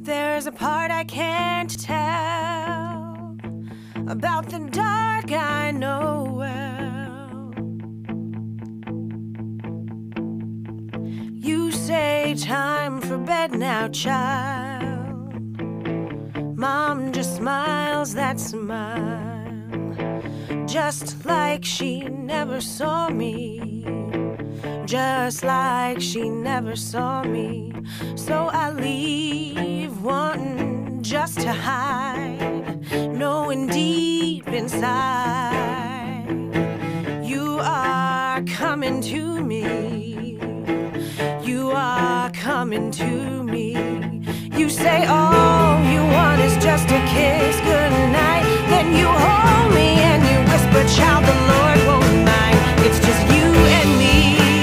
There's a part I can't tell about the dark I know well. You say time for bed now, child. Mom just smiles that smile, just like she never saw me, just like she never saw me. So I leave wanting just to hide, knowing deep inside you are coming to me, you are coming to me. You say all you want is just a kiss goodnight, then you hold me and you whisper, child, the Lord won't mind. It's just you and me,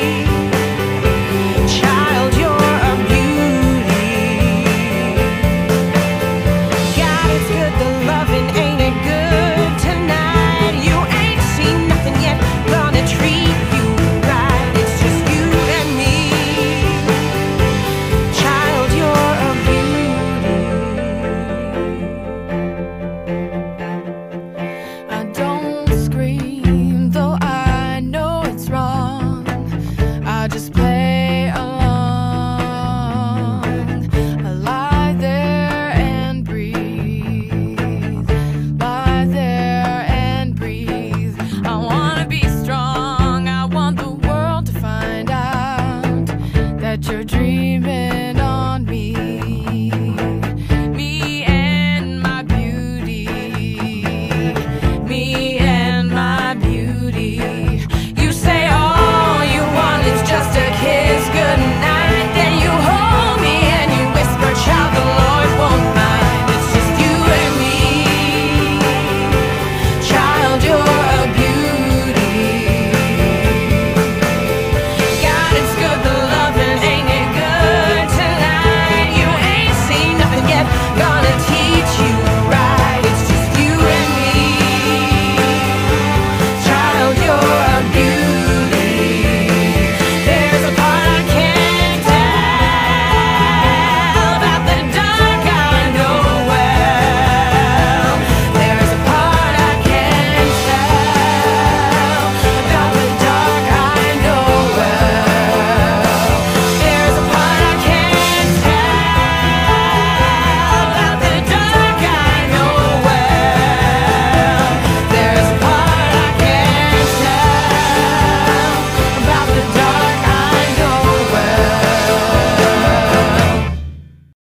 child, you're a beauty. God, it's good, the lovin', ain't it good tonight? You ain't seen nothing yet, gonna treat you right. It's just you and me, child, you're a beauty. I don't scream, though I know it's wrong. I just play along. I lie there and breathe, lie there and breathe. I wanna be strong, I want the world to find out that you're dreaming.